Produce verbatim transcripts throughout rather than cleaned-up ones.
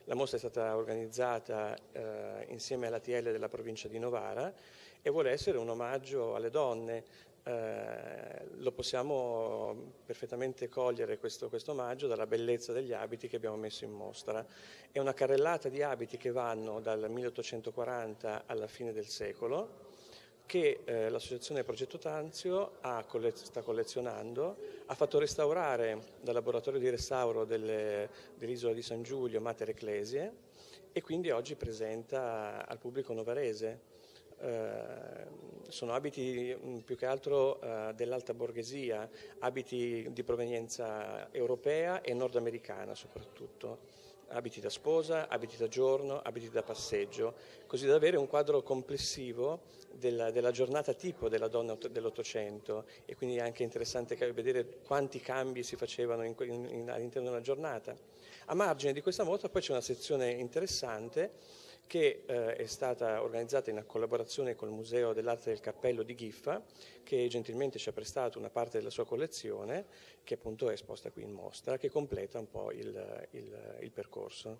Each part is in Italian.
La mostra è stata organizzata eh, insieme all'A T L della provincia di Novara e vuole essere un omaggio alle donne. Eh, lo possiamo perfettamente cogliere questo, questo omaggio dalla bellezza degli abiti che abbiamo messo in mostra. È una carrellata di abiti che vanno dal milleottocentoquaranta alla fine del secolo, che eh, l'associazione Progetto Tanzio ha collez- sta collezionando, ha fatto restaurare dal laboratorio di restauro delle, dell'isola di San Giulio Mater Ecclesiae e quindi oggi presenta al pubblico novarese. Eh, sono abiti mh, più che altro eh, dell'alta borghesia, abiti di provenienza europea e nordamericana soprattutto. Abiti da sposa, abiti da giorno, abiti da passeggio, così da avere un quadro complessivo della, della giornata tipo della donna dell'Ottocento, e quindi è anche interessante vedere quanti cambi si facevano in, in, all'interno di una giornata. A margine di questa mostra poi c'è una sezione interessante che eh, è stata organizzata in collaborazione col Museo dell'Arte del Cappello di Giffa, che gentilmente ci ha prestato una parte della sua collezione, che appunto è esposta qui in mostra, che completa un po' il, il, il percorso.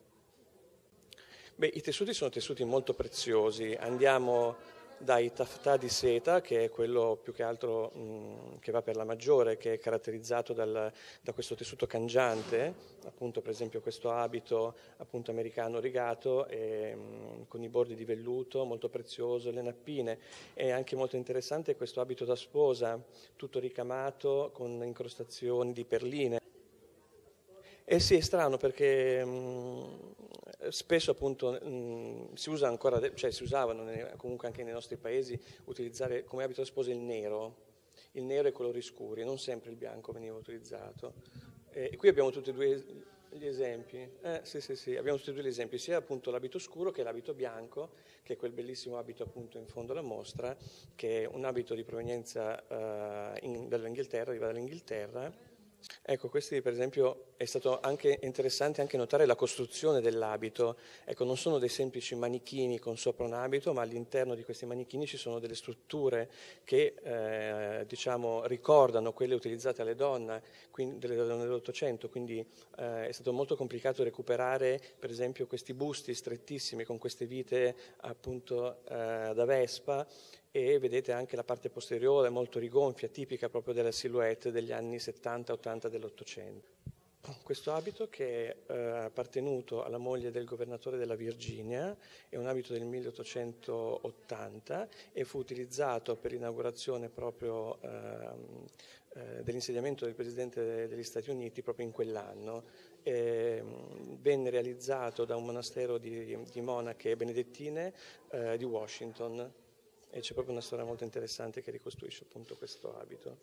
Beh, i tessuti sono tessuti molto preziosi, andiamo dai taffetà di seta, che è quello più che altro mh, che va per la maggiore, che è caratterizzato dal, da questo tessuto cangiante, appunto per esempio questo abito appunto americano rigato e, mh, con i bordi di velluto, molto prezioso, le nappine. È anche molto interessante questo abito da sposa, tutto ricamato con incrostazioni di perline. Eh sì, è strano perché mh, spesso appunto mh, si usa ancora, cioè si usavano ne, comunque anche nei nostri paesi utilizzare come abito da sposa il nero, il nero e colori scuri, non sempre il bianco veniva utilizzato. Eh, e qui abbiamo tutti e due gli esempi, eh, sì sì sì, abbiamo tutti e due gli esempi, sia appunto l'abito scuro che l'abito bianco, che è quel bellissimo abito appunto in fondo alla mostra, che è un abito di provenienza uh, in, dall'Inghilterra, arriva dall'Inghilterra. Ecco, questi per esempio è stato anche interessante anche notare la costruzione dell'abito. Ecco, non sono dei semplici manichini con sopra un abito, ma all'interno di questi manichini ci sono delle strutture che eh, diciamo ricordano quelle utilizzate alle donne, quindi, delle donne dell'Ottocento, quindi eh, è stato molto complicato recuperare per esempio questi busti strettissimi con queste vite appunto eh, da Vespa. E vedete anche la parte posteriore molto rigonfia, tipica proprio della silhouette degli anni settanta ottanta dell'Ottocento. Questo abito, che è eh, appartenuto alla moglie del governatore della Virginia, è un abito del milleottocentottanta e fu utilizzato per l'inaugurazione proprio ehm, eh, dell'insediamento del Presidente degli Stati Uniti proprio in quell'anno. Eh, venne realizzato da un monastero di, di monache benedettine eh, di Washington. E c'è proprio una storia molto interessante che ricostruisce appunto questo abito.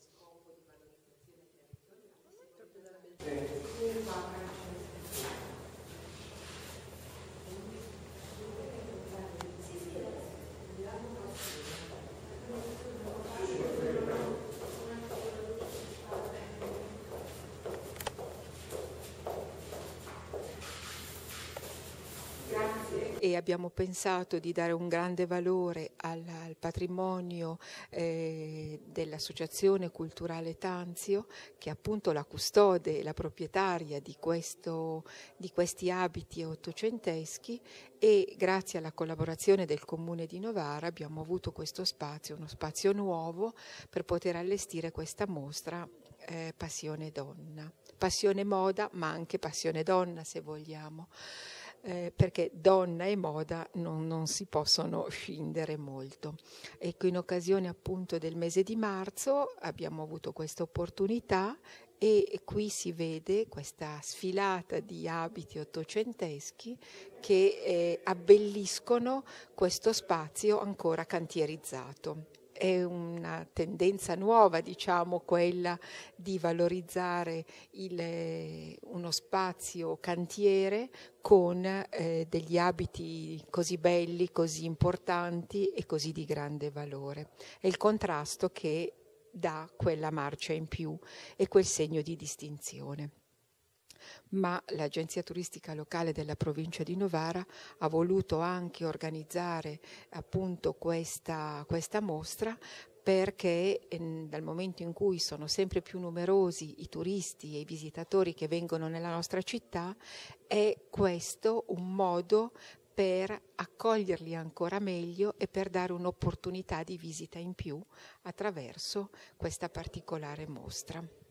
E abbiamo pensato di dare un grande valore al, al patrimonio eh, dell'Associazione Culturale Tanzio, che è appunto la custode e la proprietaria di, questo, di questi abiti ottocenteschi, e grazie alla collaborazione del Comune di Novara abbiamo avuto questo spazio, uno spazio nuovo per poter allestire questa mostra eh, Passione Donna. Passione moda, ma anche passione donna, se vogliamo. Eh, perché donna e moda non, non si possono scindere molto. Ecco, in occasione appunto del mese di marzo abbiamo avuto questa opportunità e qui si vede questa sfilata di abiti ottocenteschi che eh, abbelliscono questo spazio ancora cantierizzato. È una tendenza nuova, diciamo, quella di valorizzare il, uno spazio cantiere con eh, degli abiti così belli, così importanti e così di grande valore. È il contrasto che dà quella marcia in più e quel segno di distinzione. Ma l'Agenzia Turistica Locale della provincia di Novara ha voluto anche organizzare appunto questa, questa mostra perché eh, dal momento in cui sono sempre più numerosi i turisti e i visitatori che vengono nella nostra città, è questo un modo per accoglierli ancora meglio e per dare un'opportunità di visita in più attraverso questa particolare mostra.